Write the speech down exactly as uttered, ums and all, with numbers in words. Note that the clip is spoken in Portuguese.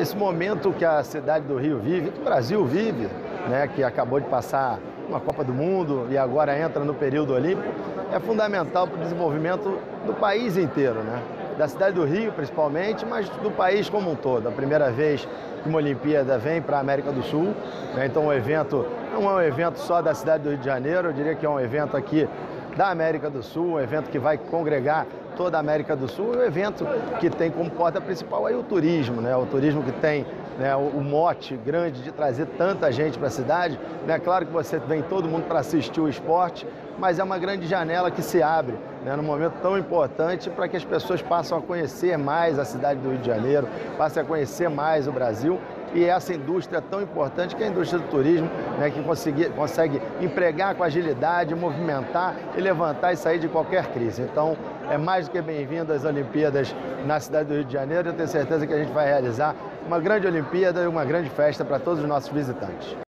esse momento que a cidade do Rio vive, que o Brasil vive, né, que acabou de passar uma Copa do Mundo e agora entra no período olímpico, é fundamental para o desenvolvimento do país inteiro, né? Da cidade do Rio principalmente, mas do país como um todo. A primeira vez que uma Olimpíada vem para a América do Sul, né? Então o evento não é um evento só da cidade do Rio de Janeiro, eu diria que é um evento aqui da América do Sul, um evento que vai congregar toda a América do Sul, e um evento que tem como porta principal aí o turismo, né? O turismo que tem, né, o, o mote grande de trazer tanta gente para a cidade, né? Claro que você vem todo mundo para assistir o esporte, mas é uma grande janela que se abre, né, num momento tão importante para que as pessoas passem a conhecer mais a cidade do Rio de Janeiro, passem a conhecer mais o Brasil. E essa indústria tão importante que é a indústria do turismo, né, que consegue, consegue empregar com agilidade, movimentar e levantar e sair de qualquer crise. Então, é mais do que bem-vindo às Olimpíadas na cidade do Rio de Janeiro. Eu tenho certeza que a gente vai realizar uma grande Olimpíada e uma grande festa para todos os nossos visitantes.